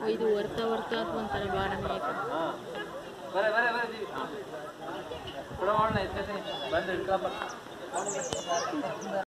ಇದು ವರ್ತಾ ವರ್ತಾ ಅಂತ ಒಂಥರ ಬಾಣನೆ ಆಯ್ತು. ಬರೇ ಬರೇ ಬರೇ ದೀವಿ ಕೊಡ ಮಾಡೋಣ ಇದ್ಕೆ ಬಂದು ಇಟ್ಕಪ್ಪ